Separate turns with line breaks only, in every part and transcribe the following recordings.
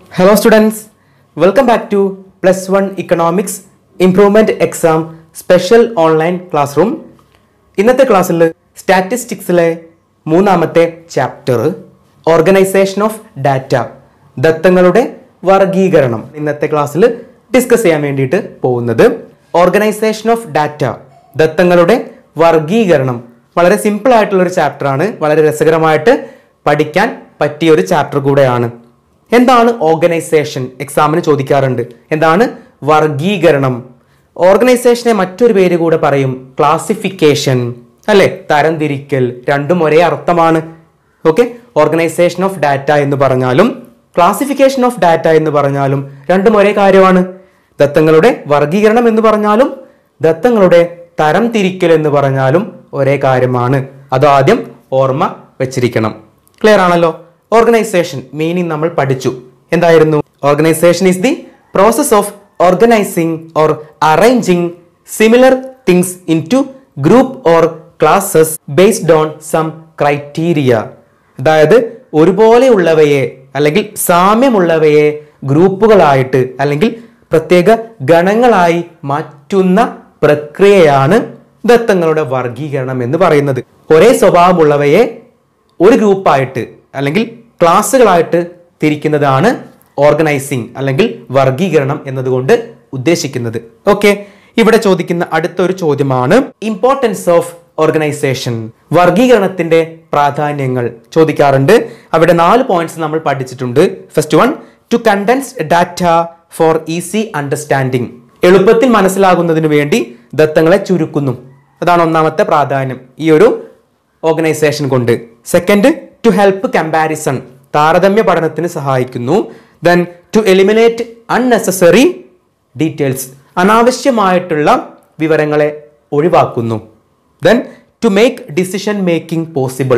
Hello students, welcome back to Plus One Economics Improvement Exam Special Online Classroom. ഇന്നത്തെ ക്ലാസ്സിൽ സ്റ്റാറ്റിസ്റ്റിക്സിലെ മൂന്നാമത്തെ chapter organisation of data, ദത്തങ്ങളുടെ വർഗീകരണം ഇന്നത്തെ ക്ലാസ്സിൽ ഡിസ്കസ് ചെയ്യാൻ വേണ്ടിയിട്ട് പോകുന്നത്. ഓർഗനൈസേഷൻ ഓഫ് ഡാറ്റ, ദത്തങ്ങളുടെ വർഗീകരണം വളരെ സിമ്പിൾ ആയിട്ടുള്ള ഒരു ചാപ്റ്ററാണ്. വളരെ രസകരമായിട്ട് പഠിക്കാൻ പറ്റിയ ഒരു ചാപ്റ്റർ കൂടെയാണ്. എന്താണ് ഓർഗനൈസേഷൻ? എക്സാമിന് ചോദിക്കാറുണ്ട്. എന്താണ് വർഗീകരണം? ഓർഗനൈസേഷനെ മറ്റൊരു പേര് കൂടെ പറയും ക്ലാസിഫിക്കേഷൻ, അല്ലെ? തരംതിരിക്കൽ. രണ്ടും ഒരേ അർത്ഥമാണ്. ഓക്കെ, ഓർഗനൈസേഷൻ ഓഫ് ഡാറ്റ എന്ന് പറഞ്ഞാലും ക്ലാസിഫിക്കേഷൻ ഓഫ് ഡാറ്റ എന്ന് പറഞ്ഞാലും രണ്ടും ഒരേ കാര്യമാണ്. ദത്തങ്ങളുടെ വർഗീകരണം എന്ന് പറഞ്ഞാലും ദത്തങ്ങളുടെ തരംതിരിക്കൽ എന്ന് പറഞ്ഞാലും ഒരേ കാര്യമാണ്. അത് ആദ്യം ഓർമ്മ വെച്ചിരിക്കണം. ക്ലിയർ ആണല്ലോ? ഓർഗനൈസേഷൻ മീനിങ് നമ്മൾ പഠിച്ചു. എന്തായിരുന്നു? Organisation is the process of organising or arranging similar things into group or classes based on some criteria. അതായത് ഒരുപോലെയുള്ളവയെ അല്ലെങ്കിൽ സാമ്യമുള്ളവയെ ഗ്രൂപ്പുകളായിട്ട് അല്ലെങ്കിൽ പ്രത്യേക ഗണങ്ങളായി മാറ്റുന്ന പ്രക്രിയയാണ് ദത്തങ്ങളുടെ വർഗീകരണം എന്ന് പറയുന്നത്. ഒരേ സ്വഭാവമുള്ളവയെ ഒരു ഗ്രൂപ്പായിട്ട് അല്ലെങ്കിൽ ക്ലാസ്സുകളായിട്ട് തിരിക്കുന്നതാണ് ഓർഗനൈസിങ് അല്ലെങ്കിൽ വർഗീകരണം എന്നതുകൊണ്ട് ഉദ്ദേശിക്കുന്നത്. ഓക്കെ, ഇവിടെ ചോദിക്കുന്ന അടുത്തൊരു ചോദ്യമാണ് ഇമ്പോർട്ടൻസ് ഓഫ് ഓർഗനൈസേഷൻ. വർഗീകരണത്തിന്റെ പ്രാധാന്യങ്ങൾ ചോദിക്കാറുണ്ട്. അവിടെ 4 പോയിന്റ്സ് നമ്മൾ പഠിച്ചിട്ടുണ്ട്. First one, to condense data for easy understanding. എളുപ്പത്തിൽ മനസ്സിലാകുന്നതിന് വേണ്ടി ദത്തങ്ങളെ ചുരുക്കുന്നു. അതാണ് ഒന്നാമത്തെ പ്രാധാന്യം ഈ ഒരു ഓർഗനൈസേഷൻ കൊണ്ട്. Second, to help comparison. താരതമ്യ പഠനത്തിന് സഹായിക്കുന്നു. Then to eliminate unnecessary details. അനാവശ്യമായിട്ടുള്ള വിവരങ്ങളെ ഒഴിവാക്കുന്നു. Then to make decision making possible.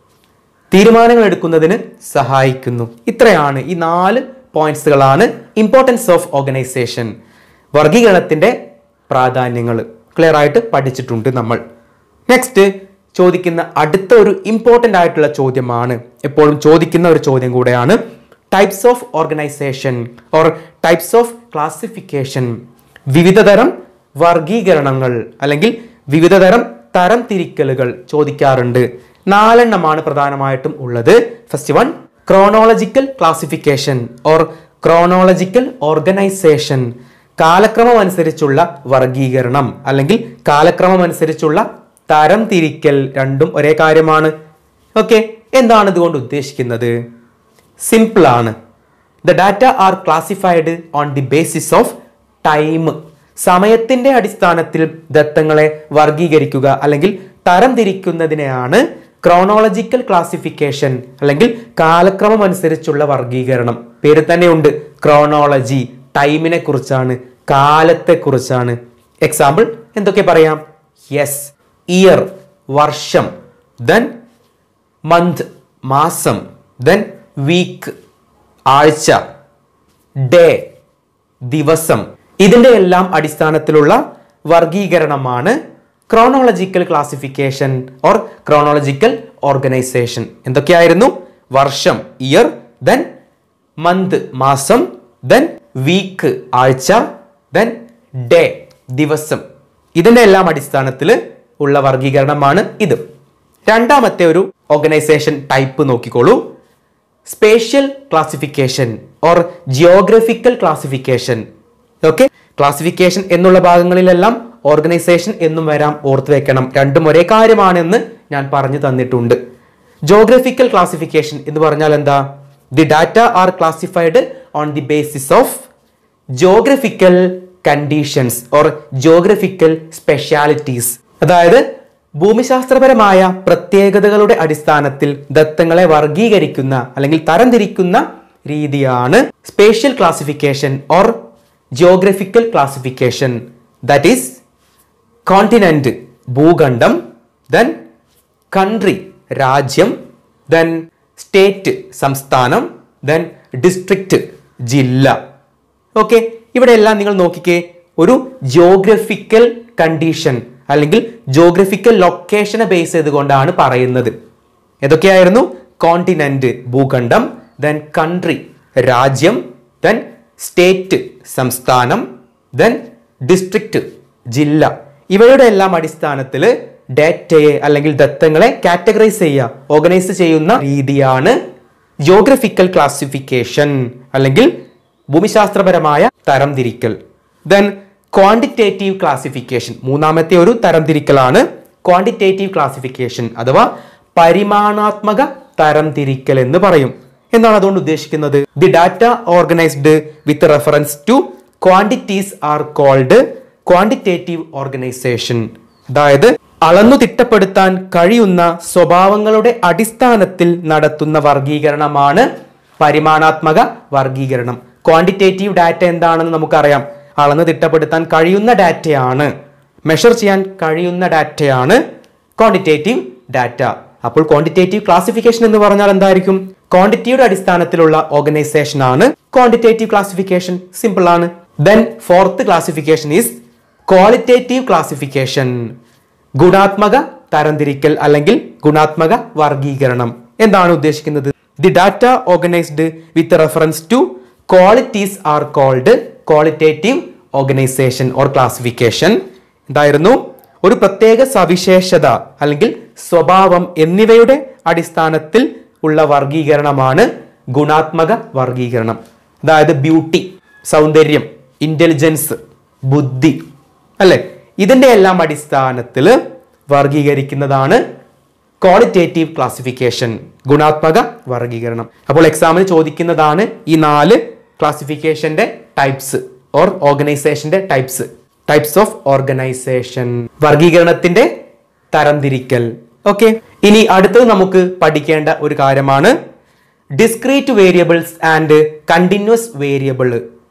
തീരുമാനങ്ങൾ എടുക്കുന്നതിന് സഹായിക്കുന്നു. ഇത്രയാണ് ഈ 4 പോയിന്റ്സുകളാണ് ഇമ്പോർട്ടൻസ് ഓഫ് ഓർഗനൈസേഷൻ. വർഗീകരണത്തിന്റെ പ്രാധാന്യങ്ങൾ ക്ലിയർ ആയിട്ട് പഠിച്ചിട്ടുണ്ട് നമ്മൾ. നെക്സ്റ്റ് ചോദിക്കുന്ന അടുത്ത ഒരു ഇമ്പോർട്ടൻ്റ് ആയിട്ടുള്ള ചോദ്യമാണ്, എപ്പോഴും ചോദിക്കുന്ന ഒരു ചോദ്യം കൂടെയാണ്, types of organisation or types of classification. വിവിധതരം വർഗീകരണങ്ങൾ അല്ലെങ്കിൽ വിവിധതരം തരംതിരിക്കലുകൾ ചോദിക്കാറുണ്ട്. 4 എണ്ണമാണ് പ്രധാനമായിട്ടും ഉള്ളത്. First one, chronological classification or chronological organisation. കാലക്രമം അനുസരിച്ചുള്ള വർഗീകരണം അല്ലെങ്കിൽ കാലക്രമം അനുസരിച്ചുള്ള തരംതിരിക്കൽ. രണ്ടും ഒരേ കാര്യമാണ്. ഓക്കെ, എന്താണ് ഇതുകൊണ്ട് ഉദ്ദേശിക്കുന്നത്? സിമ്പിൾ ആണ്. The data are classified on the basis of time. സമയത്തിന്റെ അടിസ്ഥാനത്തിൽ ദത്തങ്ങളെ വർഗീകരിക്കുക അല്ലെങ്കിൽ തരംതിരിക്കുന്നതിനെയാണ് ക്രോണോളജിക്കൽ ക്ലാസിഫിക്കേഷൻ അല്ലെങ്കിൽ കാലക്രമം അനുസരിച്ചുള്ള വർഗീകരണം. പേര് തന്നെയുണ്ട്, ക്രോണോളജി. ടൈമിനെ കുറിച്ചാണ്, കാലത്തെ കുറിച്ചാണ്. എക്സാമ്പിൾ എന്തൊക്കെ പറയാം? യെസ്, ഇയർ വർഷം, ദെൻ മന്ത് മാസം, ദെൻ വീക്ക് ആഴ്ച, ഡേ ദിവസം. ഇതിന്റെ എല്ലാം അടിസ്ഥാനത്തിലുള്ള വർഗീകരണമാണ് chronological classification or chronological organisation. എന്തൊക്കെയായിരുന്നു? വർഷം ഇയർ, ദെൻ മന്ത് മാസം, ദെൻ വീക്ക് ആഴ്ച, ദെൻ ഡേ ദിവസം. ഇതിന്റെ എല്ലാം അടിസ്ഥാനത്തിൽ ഉള്ള വർഗീകരണമാണ് ഇത്. രണ്ടാമത്തെ ഒരു ഓർഗനൈസേഷൻ ടൈപ്പ് നോക്കിക്കോളൂ. Spatial classification or geographical classification. Okay, classification എന്നുള്ള ഭാഗങ്ങളിലെല്ലാം ഓർഗനൈസേഷൻ എന്നും വരാം, ഓർത്ത് വെക്കണം. രണ്ടും ഒരേ കാര്യമാണെന്ന് ഞാൻ പറഞ്ഞു തന്നിട്ടുണ്ട്. ജിയോഗ്രഫിക്കൽ ക്ലാസിഫിക്കേഷൻ എന്ന് പറഞ്ഞാൽ എന്താ? The data are classified on the basis of geographical conditions or geographical specialities. അതായത് ഭൂമിശാസ്ത്രപരമായ പ്രത്യേകതകളുടെ അടിസ്ഥാനത്തിൽ ദത്തങ്ങളെ വർഗീകരിക്കുന്ന അല്ലെങ്കിൽ തരംതിരിക്കുന്ന രീതിയാണ് spatial classification or geographical classification. That is continent ഭൂഖണ്ഡം, ദെൻ കൺട്രി രാജ്യം, ദെൻ സ്റ്റേറ്റ് സംസ്ഥാനം, ദെൻ ഡിസ്ട്രിക്റ്റ് ജില്ല. ഓക്കെ, ഇവിടെ എല്ലാം നിങ്ങൾ നോക്കിക്കേ, ഒരു ജിയോഗ്രഫിക്കൽ കണ്ടീഷൻ അല്ലെങ്കിൽ ജിയോഗ്രഫിക്കൽ ലൊക്കേഷനെ ബേസ് ചെയ്തുകൊണ്ടാണ് പറയുന്നത്. ഏതൊക്കെയായിരുന്നു? കോണ്ടിനെന്റ് ഭൂഖണ്ഡം, ദെൻ കൺട്രി രാജ്യം, ദെൻ സ്റ്റേറ്റ് സംസ്ഥാനം, ദെൻ ഡിസ്ട്രിക്റ്റ് ജില്ല. ഇവയുടെ എല്ലാം അടിസ്ഥാനത്തിൽ ഡാറ്റയെ അല്ലെങ്കിൽ ദത്തങ്ങളെ കാറ്റഗറൈസ് ചെയ്യുക, ഓർഗനൈസ് ചെയ്യുന്ന രീതിയാണ് ജിയോഗ്രഫിക്കൽ ക്ലാസിഫിക്കേഷൻ അല്ലെങ്കിൽ ഭൂമിശാസ്ത്രപരമായ തരംതിരിക്കൽ. ദെൻ ക്വാണ്ടിറ്റേറ്റീവ് ക്ലാസിഫിക്കേഷൻ, മൂന്നാമത്തെ ഒരു തരംതിരിക്കലാണ് ക്വാണ്ടിറ്റേറ്റീവ് ക്ലാസിഫിക്കേഷൻ അഥവാ പരിമാണാത്മക തരംതിരിക്കൽ എന്ന് പറയും. എന്താണ് അതുകൊണ്ട് ഉദ്ദേശിക്കുന്നത്? The data organised with reference to quantities are called quantitative organisation. അതായത് അളന്നു തിട്ടപ്പെടുത്താൻ കഴിയുന്ന സ്വഭാവങ്ങളുടെ അടിസ്ഥാനത്തിൽ നടത്തുന്ന വർഗീകരണമാണ് പരിമാണാത്മക വർഗീകരണം. ക്വാണ്ടിറ്റേറ്റീവ് ഡാറ്റ എന്താണെന്ന് നമുക്കറിയാം. അളന്നു തിട്ടപ്പെടുത്താൻ കഴിയുന്ന ഡാറ്റയാണ്, മെഷർ ചെയ്യാൻ കഴിയുന്ന ഡാറ്റയാണ് ക്വാണ്ടിറ്റേറ്റീവ് ഡാറ്റ. അപ്പോൾ ക്വാണ്ടിറ്റേറ്റീവ് ക്ലാസിഫിക്കേഷൻ എന്ന് പറഞ്ഞാൽ എന്തായിരിക്കും? ക്വാണ്ടിറ്റിയുടെ അടിസ്ഥാനത്തിലുള്ള ഓർഗനൈസേഷൻ ആണ് ക്വാണ്ടിറ്റേറ്റീവ് ക്ലാസിഫിക്കേഷൻ. സിമ്പിൾ ആണ്. Then fourth classification is qualitative classification, ഗുണാത്മക തരംതിരിക്കൽ അല്ലെങ്കിൽ ഗുണാത്മക വർഗീകരണം. എന്താണ് ഉദ്ദേശിക്കുന്നത്? The data organised with reference to qualities are called qualitative organisation or classification. എന്തായിരുന്നു? ഒരു പ്രത്യേക സവിശേഷത അല്ലെങ്കിൽ സ്വഭാവം എന്നിവയുടെ അടിസ്ഥാനത്തിൽ ഉള്ള വർഗീകരണമാണ് ഗുണാത്മക വർഗീകരണം. അതായത് ബ്യൂട്ടി, സൗന്ദര്യം, ഇന്റലിജൻസ്, ബുദ്ധി, അല്ലെ, ഇതിന്റെ എല്ലാം അടിസ്ഥാനത്തിൽ വർഗീകരിക്കുന്നതാണ് ക്വാളിറ്റേറ്റീവ് ക്ലാസിഫിക്കേഷൻ, ഗുണാത്മക വർഗീകരണം. അപ്പോൾ എക്സാമിന് ചോദിക്കുന്നതാണ് ഈ 4 ക്ലാസിഫിക്കേഷന്റെ ടൈപ്സ് ഓർ ഓർഗനൈസേഷന്റെ ടൈപ്സ് ഓഫ് ഓർഗനൈസേഷൻ, വർഗീകരണത്തിന്റെ തരംതിരിക്കൽ. ഓക്കെ, ഇനി അടുത്തത് നമുക്ക് പഠിക്കേണ്ട ഒരു കാര്യമാണ് discrete variables and continuous variable.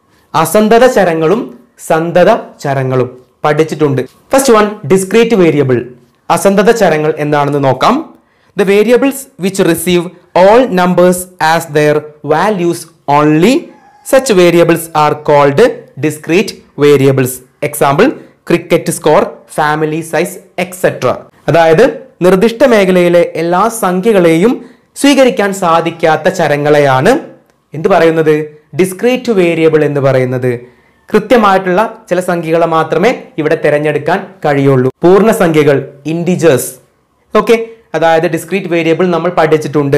അസന്തത ചരങ്ങളും സന്തത ചരങ്ങളും പഠിച്ചിട്ടുണ്ട്. First one, discrete variable. അസന്തത ചരങ്ങൾ എന്താണെന്ന് നോക്കാം. The variables which receive all numbers as their values only such variables are called discrete variables. Example, cricket score, family size, etcetera. അതായത് നിർദ്ദിഷ്ട മേഖലയിലെ എല്ലാ സംഖ്യകളെയും സ്വീകരിക്കാൻ സാധിക്കാത്ത ചരങ്ങളെയാണ് എന്ത് പറയുന്നത്? ഡിസ്ക്രീറ്റ് വേരിയബിൾ എന്ന് പറയുന്നത്. കൃത്യമായിട്ടുള്ള ചില സംഖ്യകളെ മാത്രമേ ഇവിടെ തിരഞ്ഞെടുക്കാൻ കഴിയുള്ളൂ. പൂർണ്ണസംഖ്യകൾ, ഇൻഡിജേഴ്സ്. ഓക്കെ, അതായത് ഡിസ്ക്രീറ്റ് വേരിയബിൾ നമ്മൾ പഠിച്ചിട്ടുണ്ട്.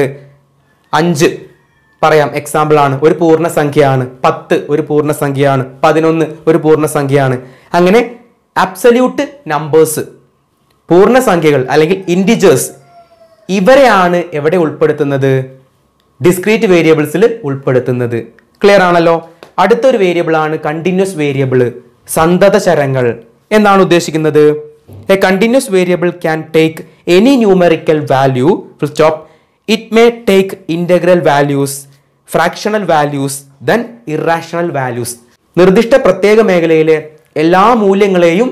5 പറയാം, എക്സാമ്പിൾ ആണ്, ഒരു പൂർണ്ണസംഖ്യയാണ്. 10 ഒരു പൂർണ്ണസംഖ്യയാണ്. 11 ഒരു പൂർണ്ണസംഖ്യയാണ്. അങ്ങനെ അബ്സല്യൂട്ട് നമ്പേഴ്സ്, പൂർണ്ണസംഖ്യകൾ അല്ലെങ്കിൽ ഇൻഡിജേഴ്സ്, ഇവരെയാണ് എവിടെ ഉൾപ്പെടുത്തുന്നത്? ഡിസ്ക്രീറ്റ് വേരിയബിൾസിൽ ഉൾപ്പെടുത്തുന്നത്. ക്ലിയർ ആണല്ലോ. അടുത്തൊരു വേരിയബിൾ ആണ് കണ്ടിന്യൂസ് വേരിയബിൾ, സന്തത ചരങ്ങൾ. എന്താണ് ഉദ്ദേശിക്കുന്നത്? A continuous variable can take any numerical value, full stop. It may take integral values, fractional values, then irrational values. നിർദ്ദിഷ്ട പ്രത്യേക മേഖലയിലെ എല്ലാ മൂല്യങ്ങളെയും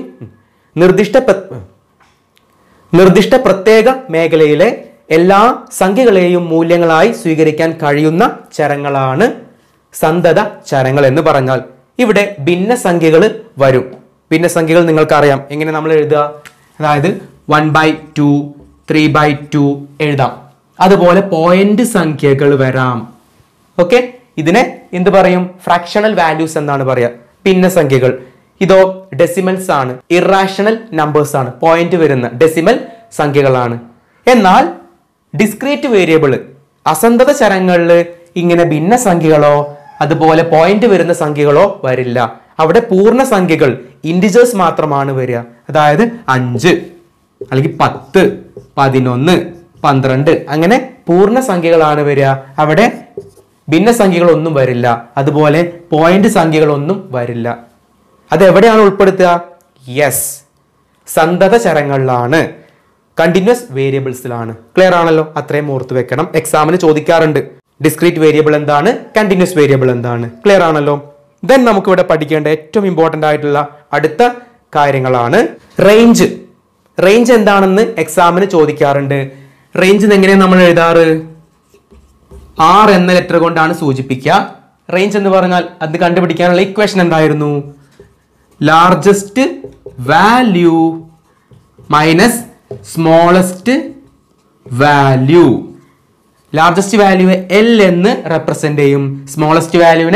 നിർദ്ദിഷ്ട പ്രത്യേക മേഖലയിലെ എല്ലാ സംഖ്യകളെയും മൂല്യങ്ങളായി സ്വീകരിക്കാൻ കഴിയുന്ന ചരങ്ങളാണ് സന്തത ചരങ്ങൾ എന്ന് പറഞ്ഞാൽ. ഇവിടെ ഭിന്നസംഖ്യകൾ വരും. ഭിന്നസംഖ്യകൾ നിങ്ങൾക്കറിയാം എങ്ങനെ നമ്മൾ എഴുതുക. അതായത് 1/2, 3/2 എഴുതാം. അതുപോലെ പോയിന്റ് സംഖ്യകൾ വരാം. ഓക്കെ, ഇതിനെ എന്ത് പറയും? ഫ്രാക്ഷണൽ വാല്യൂസ് എന്നാണ് പറയുക. ഭിന്നസംഖ്യകൾ. ഇതോ ഡെസിമൽസ് ആണ്, ഇറാഷണൽ നമ്പേഴ്സ് ആണ്, പോയിന്റ് വരുന്ന ഡെസിമൽ സംഖ്യകളാണ്. എന്നാൽ ഡിസ്ക്രീറ്റ് വേരിയബിൾ, അസന്തത ചരങ്ങളിൽ ഇങ്ങനെ ഭിന്നസംഖ്യകളോ അതുപോലെ പോയിന്റ് വരുന്ന സംഖ്യകളോ വരില്ല. അവിടെ പൂർണ്ണസംഖ്യകൾ, ഇൻഡിജേഴ്സ് മാത്രമാണ് വരിക. അതായത് 5 അല്ലെങ്കിൽ 10, 11, 12 അങ്ങനെ പൂർണ്ണസംഖ്യകളാണ് വരിക. അവിടെ ഭിന്നസംഖ്യകളൊന്നും വരില്ല. അതുപോലെ പോയിന്റ് സംഖ്യകളൊന്നും വരില്ല. അതെവിടെയാണ് ഉൾപ്പെടുത്തുക? യെസ്, സന്തത ചരങ്ങളിലാണ്, കണ്ടിന്യൂസ് വേരിയബിൾസിലാണ്. ക്ലിയർ ആണല്ലോ. അത്രയും ഓർത്ത് വെക്കണം. എക്സാമിന് ചോദിക്കാറുണ്ട് ഡിസ്ക്രീറ്റ് വേരിയബിൾ എന്താണ്, കണ്ടിന്യൂസ് വേരിയബിൾ എന്താണ്. ക്ലിയർ ആണല്ലോ. ദെൻ നമുക്കിവിടെ പഠിക്കേണ്ട ഏറ്റവും ഇമ്പോർട്ടൻ്റ് ആയിട്ടുള്ള അടുത്ത കാര്യങ്ങളാണ് റേഞ്ച്. റേഞ്ച് എന്താണെന്ന് എക്സാമിന് ചോദിക്കാറുണ്ട്. റേഞ്ച് എങ്ങനെയാണ് നമ്മൾ എഴുതാറ്? R എന്ന ലെറ്റർ കൊണ്ടാണ് സൂചിപ്പിക്കുക. റേഞ്ച് എന്ന് പറഞ്ഞാൽ അത് കണ്ടുപിടിക്കാനുള്ള ഇക്വേഷൻ എന്തായിരുന്നു? Largest value minus smallest value. Largest വാല്യൂവിനെ L എന്ന് റെപ്രസെന്റ് ചെയ്യും, സ്മോളസ്റ്റ് വാല്യൂവിനെ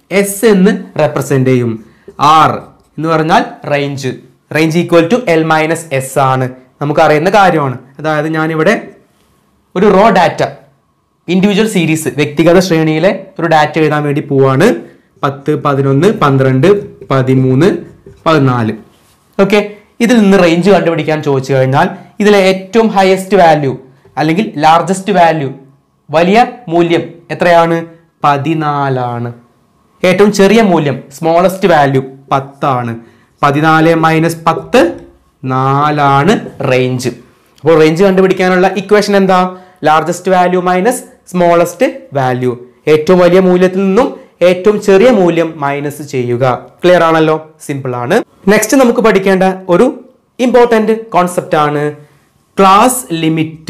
എസ് എന്ന് റെപ്രസെന്റ് ചെയ്യും. ആർ എന്ന് പറഞ്ഞാൽ range. Range equal to L minus S ആണ്, നമുക്കറിയുന്ന കാര്യമാണ്. അതായത് ഞാനിവിടെ ഒരു റോ ഡാറ്റ, ഇൻഡിവിജ്വൽ സീരീസ്, വ്യക്തിഗത ശ്രേണിയിലെ ഒരു ഡാറ്റ എഴുതാൻ വേണ്ടി പോവാണ്. 10, 11, 12, 13, 14. ഓക്കെ, ഇതിൽ നിന്ന് റേഞ്ച് കണ്ടുപിടിക്കാൻ ചോദിച്ചു കഴിഞ്ഞാൽ ഇതിലെ ഏറ്റവും ഹയസ്റ്റ് വാല്യൂ അല്ലെങ്കിൽ ലാർജസ്റ്റ് വാല്യൂ, വലിയ മൂല്യം എത്രയാണ്? 14 ആണ്. ഏറ്റവും ചെറിയ മൂല്യം സ്മോളസ്റ്റ് വാല്യൂ 10 ആണ്. 14 മൈനസ് 10 4 റേഞ്ച്. അപ്പോൾ റേഞ്ച് കണ്ടുപിടിക്കാനുള്ള ഇക്വേഷൻ എന്താ? Largest value minus smallest value. ഏറ്റവും വലിയ മൂല്യത്തിൽ നിന്നും ഏറ്റവും ചെറിയ മൂല്യം മൈനസ് ചെയ്യുക. ക്ലിയർ ആണല്ലോ? സിമ്പിൾ ആണ്. നെക്സ്റ്റ് നമുക്ക് പഠിക്കേണ്ട ഒരു ഇമ്പോർട്ടന്റ് കോൺസെപ്റ്റ് ആണ് class limit.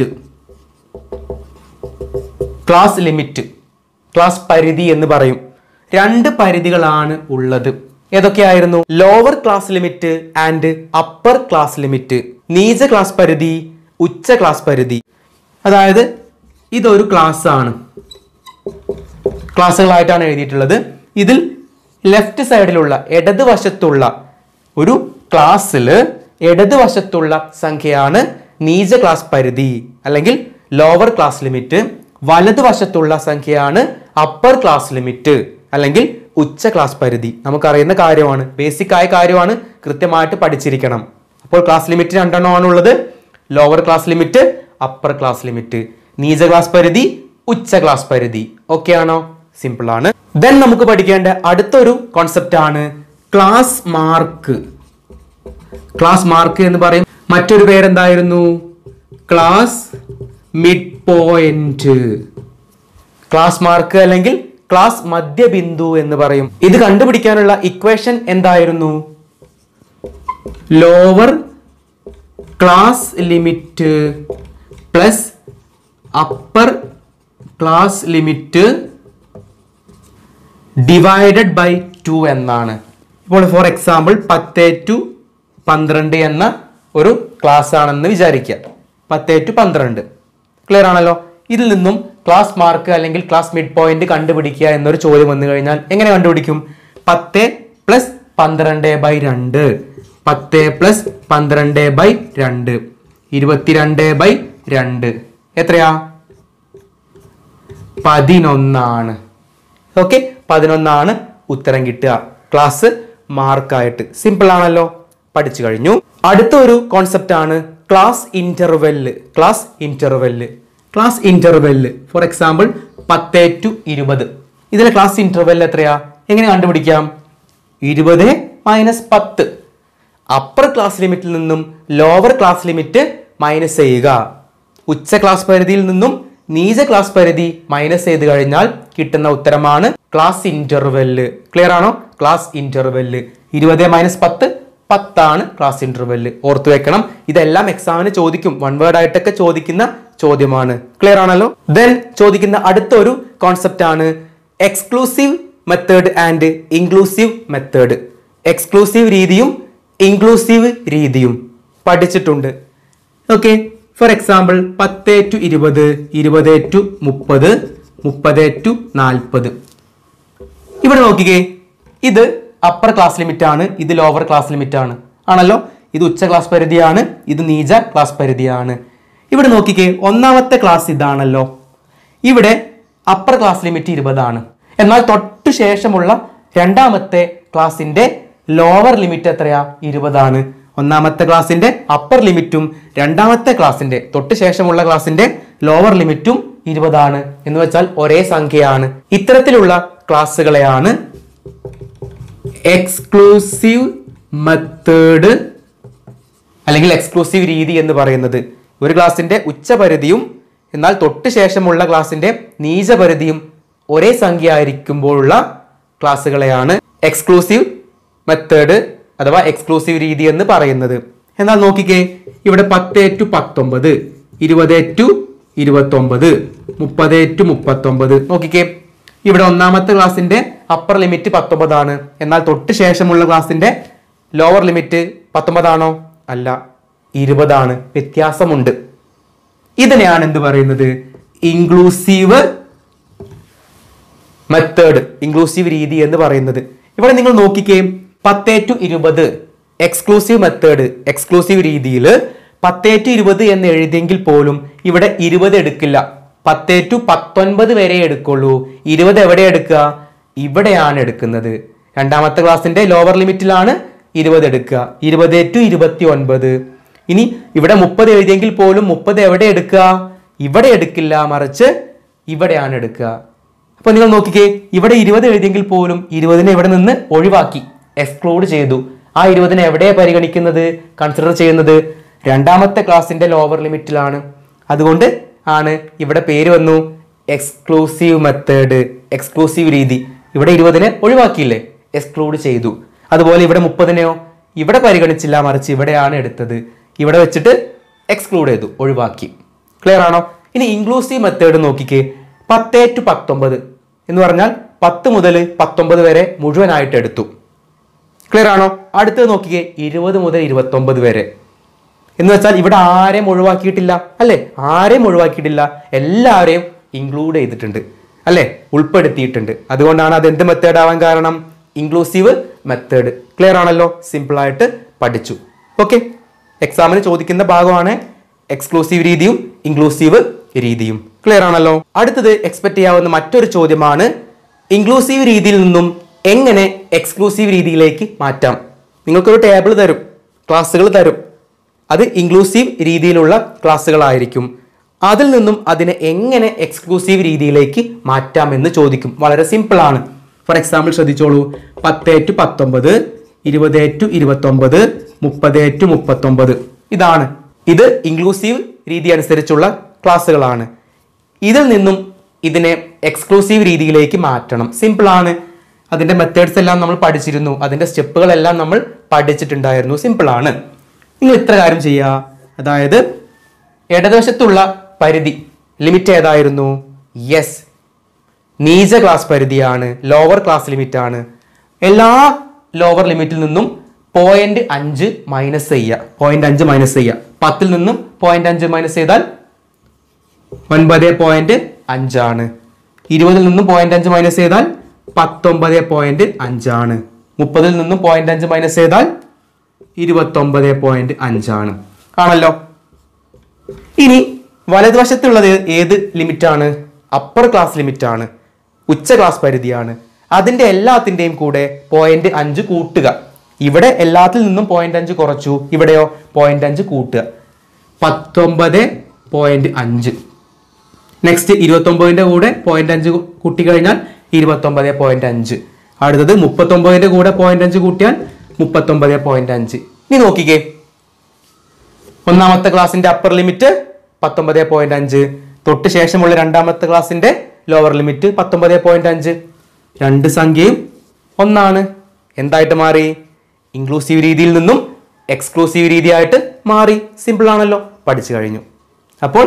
Class limit, class പരിധി എന്ന് പറയും. 2 പരിധികളാണ് ഉള്ളത്. ഏതൊക്കെയായിരുന്നു? Lower class limit and upper class limit. നീച ക്ലാസ് പരിധി, ഉച്ച ക്ലാസ് പരിധി. അതായത് ഇതൊരു ക്ലാസ് ആണ്, ക്ലാസ്സുകളായിട്ടാണ് എഴുതിയിട്ടുള്ളത്. ഇതിൽ ലെഫ്റ്റ് സൈഡിലുള്ള ഇടതുവശത്തുള്ള ഒരു ക്ലാസ്സിൽ ഇടതുവശത്തുള്ള സംഖ്യയാണ് നീച ക്ലാസ് പരിധി അല്ലെങ്കിൽ ലോവർ ക്ലാസ് ലിമിറ്റ്. വലതുവശത്തുള്ള സംഖ്യയാണ് അപ്പർ ക്ലാസ് ലിമിറ്റ് അല്ലെങ്കിൽ ഉച്ച ക്ലാസ് പരിധി. നമുക്കറിയുന്ന കാര്യമാണ്, ബേസിക് ആയ കാര്യമാണ്, കൃത്യമായിട്ട് പഠിച്ചിരിക്കണം. അപ്പോൾ ക്ലാസ് ലിമിറ്റ് 2 എണ്ണമാണുള്ളത്. Lower class limit, upper class limit. നീച ക്ലാസ് പരിധി, ഉച്ച ക്ലാസ് പരിധി. ഓക്കെ ആണോ? സിമ്പിൾ ആണ്. ദെൻ നമുക്ക് പഠിക്കേണ്ട അടുത്തൊരു കോൺസെപ്റ്റ് ആണ് ക്ലാസ് മാർക്ക്. ക്ലാസ് മാർക്ക് എന്ന് പറയും. മറ്റൊരു പേരെന്തായിരുന്നു? Class mid point. Class mark അല്ലെങ്കിൽ ക്ലാസ് മധ്യബിന്ദു എന്ന് പറയും. ഇത് കണ്ടുപിടിക്കാനുള്ള ഇക്വേഷൻ എന്തായിരുന്നു? Lower class limit plus upper class limit divided by 2 എന്നാണ്. ഇപ്പോൾ ഫോർ എക്സാമ്പിൾ 10 to 12 എന്ന ഒരു ക്ലാസ് ആണെന്ന് വിചാരിക്കുക. 10 to 12. ക്ലിയർ ആണല്ലോ? ഇതിൽ നിന്നും ക്ലാസ് മാർക്ക് അല്ലെങ്കിൽ ക്ലാസ് മിഡ് പോയിന്റ് കണ്ടുപിടിക്കുക എന്നൊരു ചോദ്യം വന്നു കഴിഞ്ഞാൽ എങ്ങനെ കണ്ടുപിടിക്കും? 10 പ്ലസ് 12/2, 10 പ്ലസ് 12/2, 22/2 എത്രയാ? 11 ആണ്. ഓക്കെ, 11 ആണ് ഉത്തരം കിട്ടുക ക്ലാസ് മാർക്കായിട്ട്. സിമ്പിൾ ആണല്ലോ? പഠിച്ചു കഴിഞ്ഞു. അടുത്ത ഒരു കോൺസെപ്റ്റ് ആണ് class interval. Class interval, class interval for example 10 to 20. ഇതിലെ ക്ലാസ് ഇന്റർവെൽ എത്രയാ? എങ്ങനെ കണ്ടുപിടിക്കാം? 20 മൈനസ് 10. അപ്പർ ക്ലാസ് ലിമിറ്റിൽ നിന്നും ലോവർ ക്ലാസ് ലിമിറ്റ് മൈനസ് ചെയ്യുക. ഉച്ച ക്ലാസ് പരിധിയിൽ നിന്നും നീച ക്ലാസ് പരിധി മൈനസ് ചെയ്ത് കഴിഞ്ഞാൽ കിട്ടുന്ന ഉത്തരമാണ് ക്ലാസ് ഇന്റർവെല്. ക്ലിയർ ആണോ? ക്ലാസ് ഇന്റർവെല് 20 മൈനസ് 10 10 ആണ് ക്ലാസ് ഇന്റർവെല്. ഓർത്തു വെക്കണം, ഇതെല്ലാം എക്സാമിന് ചോദിക്കും, 1 വേർഡ് ആയിട്ടൊക്കെ ചോദിക്കുന്ന ചോദ്യമാണ്. ക്ലിയർ ആണല്ലോ? ദെൻ ചോദിക്കുന്ന അടുത്തൊരു കോൺസെപ്റ്റ് ആണ് exclusive method and inclusive method. Exclusive രീതിയും ഇൻക്ലൂസീവ് രീതിയും പഠിച്ചിട്ടുണ്ട്. Okay, for example 10 to 20, 20 to 30, 30 to 40. ഇവിടെ നോക്കിക്കേ, ഇത് അപ്പർ ക്ലാസ് ലിമിറ്റ് ആണ്, ഇത് ലോവർ ക്ലാസ് ലിമിറ്റ് ആണ്. ആണല്ലോ? ഇത് ഉച്ച ക്ലാസ് പരിധിയാണ്, ഇത് നീച ക്ലാസ് പരിധിയാണ്. ഇവിടെ നോക്കിക്കേ, ഒന്നാമത്തെ ക്ലാസ് ഇതാണല്ലോ. ഇവിടെ അപ്പർ ക്ലാസ് ലിമിറ്റ് 20 ആണ്. എന്നാൽ തൊട്ടു ശേഷമുള്ള രണ്ടാമത്തെ ക്ലാസിന്റെ ലോവർ ലിമിറ്റ് എത്രയാ? 20 ആണ്. ഒന്നാമത്തെ ക്ലാസിന്റെ അപ്പർ ലിമിറ്റും രണ്ടാമത്തെ ക്ലാസിന്റെ തൊട്ട് ശേഷമുള്ള ക്ലാസിന്റെ ലോവർ ലിമിറ്റും 20 ആണ്. എന്ന് വെച്ചാൽ ഒരേ സംഖ്യയാണ്. ഇത്തരത്തിലുള്ള ക്ലാസ്സുകളെയാണ് എക്സ്ക്ലൂസീവ് മെത്തേഡ് അല്ലെങ്കിൽ എക്സ്ക്ലൂസീവ് രീതി എന്ന് പറയുന്നത്. ഒരു ക്ലാസിന്റെ ഉച്ചപരിധിയും എന്നാൽ തൊട്ട് ശേഷമുള്ള ക്ലാസിന്റെ നീചപരിധിയും ഒരേ സംഖ്യ ആയിരിക്കുമ്പോഴുള്ള ക്ലാസ്സുകളെയാണ് എക്സ്ക്ലൂസീവ് മെത്തേഡ് അഥവാ എക്സ്ക്ലൂസീവ് രീതി എന്ന് പറയുന്നത്. എന്നാൽ നോക്കിക്കേ, ഇവിടെ 10 to 19, 20 to 29, 30 to 39. നോക്കിക്കേ, ഇവിടെ ഒന്നാമത്തെ ക്ലാസിന്റെ അപ്പർ ലിമിറ്റ് 19 ആണ്. എന്നാൽ തൊട്ട് ശേഷമുള്ള ക്ലാസിന്റെ ലോവർ ലിമിറ്റ് 19 ആണോ? അല്ല, 20 ആണ്. വ്യത്യാസമുണ്ട്. ഇതിനെയാണ് എന്ത് പറയുന്നത്? ഇൻക്ലൂസീവ് മെത്തേഡ് ഇൻക്ലൂസീവ് രീതി എന്ന് പറയുന്നത്. ഇവിടെ നിങ്ങൾ നോക്കിക്കേ, 10:20 എക്സ്ക്ലൂസീവ് മെത്തേഡ് എക്സ്ക്ലൂസീവ് രീതിയിൽ 10:20 എന്ന് എഴുതിയെങ്കിൽ പോലും ഇവിടെ 20 എടുക്കില്ല. 10:19 വരെ എടുക്കുള്ളൂ. 20 എവിടെ എടുക്കുക? ഇവിടെയാണ് എടുക്കുന്നത്. രണ്ടാമത്തെ ക്ലാസ്സിന്റെ ലോവർ ലിമിറ്റിലാണ് 20 എടുക്കുക. 20:29. ഇനി ഇവിടെ 30 എഴുതിയെങ്കിൽ പോലും 30 എവിടെ എടുക്കുക? ഇവിടെ എടുക്കില്ല, മറിച്ച് ഇവിടെയാണ് എടുക്കുക. അപ്പൊ നിങ്ങൾ നോക്കിക്കേ, ഇവിടെ 20 എഴുതിയെങ്കിൽ പോലും 20നെ ഇവിടെ നിന്ന് ഒഴിവാക്കി, എക്സ്ക്ലൂഡ് ചെയ്തു. ആ 20നെ എവിടെ പരിഗണിക്കുന്നത്, കൺസിഡർ ചെയ്യുന്നത്? രണ്ടാമത്തെ ക്ലാസ്സിന്റെ ലോവർ ലിമിറ്റിലാണ്. അതുകൊണ്ട് ആണ് ഇവിടെ പേര് വന്നു എക്സ്ക്ലൂസീവ് മെത്തേഡ്, എക്സ്ക്ലൂസീവ് രീതി. ഇവിടെ 20നെ ഒഴിവാക്കിയില്ലേ, എക്സ്ക്ലൂഡ് ചെയ്തു. അതുപോലെ ഇവിടെ 30നെയോ ഇവിടെ പരിഗണിച്ചില്ല, മറിച്ച് ഇവിടെയാണ് എടുത്തത്. ഇവിടെ വെച്ചിട്ട് എക്സ്ക്ലൂഡ് ചെയ്തു, ഒഴിവാക്കി. ക്ലിയർ ആണോ? ഇനി ഇൻക്ലൂസീവ് മെത്തേഡ് നോക്കിക്കേ, 10:19 എന്ന് പറഞ്ഞാൽ 10 മുതൽ 19 വരെ മുഴുവനായിട്ട് എടുത്തു. ക്ലിയർ ആണോ? അടുത്തത് നോക്കിക്കേ, 20 മുതൽ 29 വരെ എന്ന് വെച്ചാൽ ഇവിടെ ആരെയും ഒഴിവാക്കിയിട്ടില്ല, അല്ലെ? ആരെയും ഒഴിവാക്കിയിട്ടില്ല, എല്ലാവരെയും ഇൻക്ലൂഡ് ചെയ്തിട്ടുണ്ട്, അല്ലെ? ഉൾപ്പെടുത്തിയിട്ടുണ്ട്. അതുകൊണ്ടാണ് അത് എന്ത് മെത്തേഡ് ആവാൻ കാരണം? Inclusive method. ക്ലിയർ ആണല്ലോ? സിമ്പിൾ ആയിട്ട് പഠിച്ചു. ഓക്കെ, എക്സാമിന് ചോദിക്കുന്ന ഭാഗമാണ് എക്സ്ക്ലൂസീവ് രീതിയും ഇൻക്ലൂസീവ് രീതിയും. ക്ലിയർ ആണല്ലോ? അടുത്തത് എക്സ്പെക്ട് ചെയ്യാവുന്ന മറ്റൊരു ചോദ്യമാണ്, ഇൻക്ലൂസീവ് രീതിയിൽ നിന്നും എങ്ങനെ എക്സ്ക്ലൂസീവ് രീതിയിലേക്ക് മാറ്റാം? നിങ്ങൾക്കൊരു ടേബിൾ തരും, ക്ലാസ്സുകൾ തരും. അത് ഇൻക്ലൂസീവ് രീതിയിലുള്ള ക്ലാസ്സുകളായിരിക്കും. അതിൽ നിന്നും അതിനെ എങ്ങനെ എക്സ്ക്ലൂസീവ് രീതിയിലേക്ക് മാറ്റാം എന്ന് ചോദിക്കും. വളരെ സിമ്പിൾ ആണ്. ഫോർ എക്സാമ്പിൾ ശ്രദ്ധിച്ചോളൂ, 10:19, 20:29, 30:39. ഇതാണ്. ഇത് ഇൻക്ലൂസീവ് രീതി അനുസരിച്ചുള്ള ക്ലാസ്സുകളാണ്. ഇതിൽ നിന്നും ഇതിനെ എക്സ്ക്ലൂസീവ് രീതിയിലേക്ക് മാറ്റണം. സിമ്പിൾ ആണ്. അതിന്റെ മെത്തേഡ്സ് എല്ലാം നമ്മൾ പഠിച്ചിരുന്നു, അതിന്റെ സ്റ്റെപ്പുകളെല്ലാം നമ്മൾ പഠിച്ചിട്ടുണ്ടായിരുന്നു. സിമ്പിൾ ആണ്. നിങ്ങൾ ഇത്ര കാര്യം ചെയ്യുക. അതായത് ഇടതുവശത്തുള്ള പരിധി ലിമിറ്റ് ഏതായിരുന്നു? യെസ്, നീച ക്ലാസ് പരിധിയാണ്, ലോവർ ക്ലാസ് ലിമിറ്റ് ആണ്. എല്ലാ ലോവർ ലിമിറ്റിൽ നിന്നും 0.5 മൈനസ് ചെയ്യുക. 0.5 മൈനസ് ചെയ്യുക. 10ൽ നിന്നും 0.5 മൈനസ് ചെയ്താൽ 9.5 ആണ്. 20ൽ നിന്നും 0.5 മൈനസ് ചെയ്താൽ 19.5 ആണ്. 30ൽ നിന്നും 0.5 മൈനസ് ചെയ്താൽ 29.5 ആണ്. ആണല്ലോ? ഇനി വലതുവശത്തുള്ളത് ഏത് ലിമിറ്റ് ആണ്? അപ്പർ ക്ലാസ് ലിമിറ്റ് ആണ്, ഉച്ച ക്ലാസ് പരിധിയാണ്. അതിന്റെ എല്ലാത്തിന്റെയും കൂടെ 0.5 കൂട്ടുക. ഇവിടെ എല്ലാത്തിൽ നിന്നും 0.5 കുറച്ചു, ഇവിടെയോ 0.5 കൂട്ടുക. 19.5. നെക്സ്റ്റ് 29ന്റെ കൂടെ 0.5 കൂട്ടി കഴിഞ്ഞാൽ 29.5. അടുത്തത് 39ന്റെ കൂടെ 0.5 കൂട്ടിയാൽ 39.5. ഇനി നോക്കിക്കേ, ഒന്നാമത്തെ ക്ലാസിന്റെ അപ്പർ ലിമിറ്റ് 19.5, തൊട്ട് ശേഷമുള്ള രണ്ടാമത്തെ ക്ലാസിന്റെ ലോവർ ലിമിറ്റ് 19.5. രണ്ട് സംഖ്യയും ഒന്നാണ്. എന്തായിട്ട് മാറി? ഇൻക്ലൂസീവ് രീതിയിൽ നിന്നും എക്സ്ക്ലൂസീവ് രീതിയായിട്ട് മാറി. സിമ്പിൾ ആണല്ലോ? പഠിച്ചു കഴിഞ്ഞു. അപ്പോൾ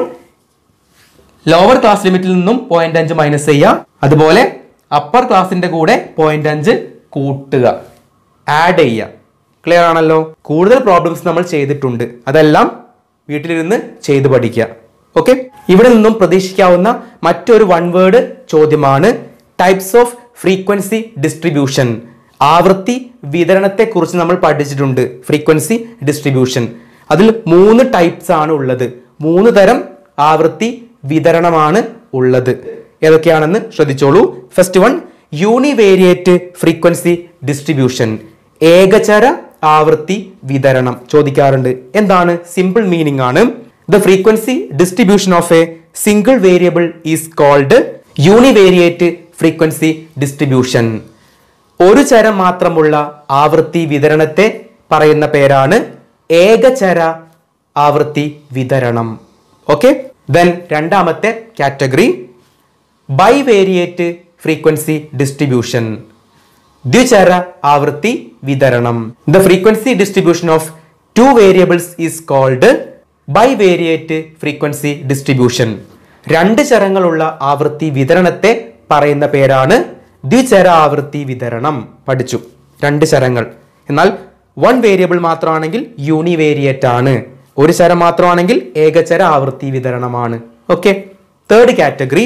ലോവർ ക്ലാസ് ലിമിറ്റിൽ നിന്നും 0.5 മൈനസ് ചെയ്യുക, അതുപോലെ അപ്പർ ക്ലാസിന്റെ കൂടെ 0.5 കൂട്ടുക, ആഡ് ചെയ്യുക. ക്ലിയർ ആണല്ലോ? കൂടുതൽ പ്രോബ്ലംസ് നമ്മൾ ചെയ്തിട്ടുണ്ട്, അതെല്ലാം വീട്ടിലിരുന്ന് ചെയ്ത് പഠിക്കുക. ഓക്കെ, ഇവിടെ നിന്നും പ്രതീക്ഷിക്കാവുന്ന മറ്റൊരു വൺ വേർഡ് ചോദ്യമാണ് ടൈപ്സ് ഓഫ് ഫ്രീക്വൻസി ഡിസ്ട്രിബ്യൂഷൻ. ആവൃത്തി വിതരണത്തെ കുറിച്ച് നമ്മൾ പഠിച്ചിട്ടുണ്ട്. ഫ്രീക്വൻസി ഡിസ്ട്രിബ്യൂഷൻ, അതിൽ 3 ടൈപ്സ് ആണ് ഉള്ളത്. 3 തരം ആവൃത്തി വിതരണമാണ് ഉള്ളത്. ഏതൊക്കെയാണെന്ന് ശ്രദ്ധിച്ചോളൂ. First one, univariate frequency distribution. ഏകചര ആവൃത്തി വിതരണം ചോദിക്കാറുണ്ട്. എന്താണ്? സിമ്പിൾ മീനിങ് ആണ്. The frequency distribution of a single variable is called univariate frequency distribution. ഒരു ചരം മാത്രമുള്ള ആവൃത്തി വിതരണത്തെ പറയുന്ന പേരാണ് ഏകചര ആവൃത്തി വിതരണം. ഓക്കെ, ദെൻ രണ്ടാമത്തെ കാറ്റഗറി ബൈവേരിയേറ്റ് ഫ്രീക്വൻസി ഡിസ്ട്രിബ്യൂഷൻ. ദ്വിചര ആവൃത്തി വിതരണം. The frequency distribution of 2 variables is called bivariate frequency distribution. 2 ചരങ്ങളുള്ള ആവൃത്തി വിതരണത്തെ പറയുന്ന പേരാണ് ദ്വിചര ആവൃത്തി വിതരണം. പഠിച്ചു. 2 ചരങ്ങൾ. എന്നാൽ 1 വേരിയബിൾ മാത്രമാണെങ്കിൽ യൂണിവേരിയേറ്റ് ആണ്. ഒരു ചരം മാത്രമാണെങ്കിൽ ഏകചര ആവൃത്തി വിതരണമാണ്. Okay, third category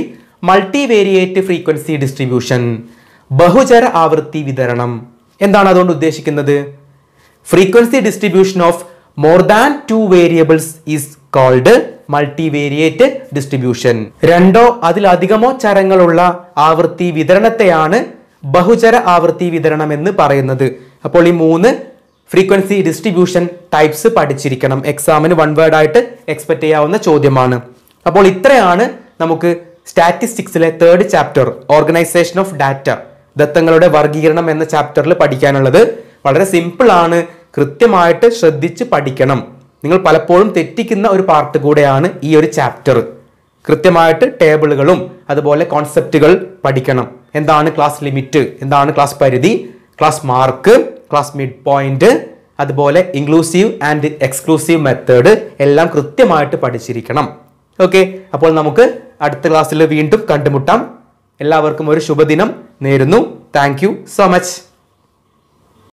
multivariate frequency distribution, ബഹുചര ആവൃത്തി വിതരണം. എന്താണ് അതുകൊണ്ട് ഉദ്ദേശിക്കുന്നത്? Frequency distribution of more than 2 variables is called multivariate distribution. രണ്ടോ അതിലധികമോ ചരങ്ങളുള്ള ആവൃത്തി വിതരണത്തെയാണ് ബഹുചര ആവൃത്തി വിതരണം എന്ന് പറയുന്നത്. അപ്പോൾ ഈ 3 ഫ്രീക്വൻസി ഡിസ്ട്രിബ്യൂഷൻ ടൈപ്സ് പഠിച്ചിരിക്കണം. എക്സാമിന് 1 വേർഡ് ആയിട്ട് എക്സ്പെക്ട് ചെയ്യാവുന്ന ചോദ്യമാണ്. അപ്പോൾ ഇത്രയാണ് നമുക്ക് സ്റ്റാറ്റിസ്റ്റിക്സിലെ 3rd chapter organisation of data, ദത്തങ്ങളുടെ വർഗീകരണം എന്ന ചാപ്റ്ററിൽ പഠിക്കാനുള്ളത്. വളരെ സിമ്പിൾ ആണ്, കൃത്യമായിട്ട് ശ്രദ്ധിച്ച് പഠിക്കണം. നിങ്ങൾ പലപ്പോഴും തെറ്റിക്കുന്ന ഒരു പാർട്ട് കൂടെയാണ് ഈ ഒരു ചാപ്റ്റർ. കൃത്യമായിട്ട് ടേബിളുകളും അതുപോലെ കോൺസെപ്റ്റുകൾ പഠിക്കണം. എന്താണ് ക്ലാസ് ലിമിറ്റ്, എന്താണ് ക്ലാസ് പരിധി, class mark, class mid point, അതുപോലെ ഇൻക്ലൂസീവ് ആൻഡ് എക്സ്ക്ലൂസീവ് മെത്തേഡ് എല്ലാം കൃത്യമായിട്ട് പഠിച്ചിരിക്കണം. ഓക്കെ, അപ്പോൾ നമുക്ക് അടുത്ത ക്ലാസ്സിൽ വീണ്ടും കണ്ടുമുട്ടാം. എല്ലാവർക്കും ഒരു ശുഭദിനം നേരുന്നു. Thank you so much.